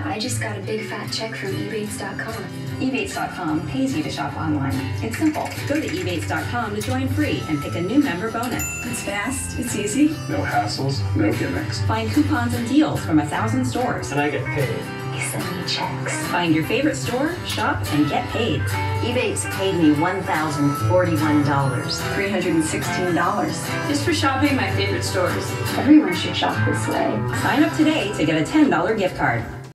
I just got a big fat check from EBates.com. EBates.com pays you to shop online. It's simple. Go to EBates.com to join free and pick a new member bonus. It's fast, it's easy. No hassles, no gimmicks. Find coupons and deals from 1,000 stores. And I get paid. They send me checks. Find your favorite store, shop, and get paid. EBates paid me $1,041. $316. Just for shopping my favorite stores. Everyone should shop this way. Sign up today to get a $10 gift card.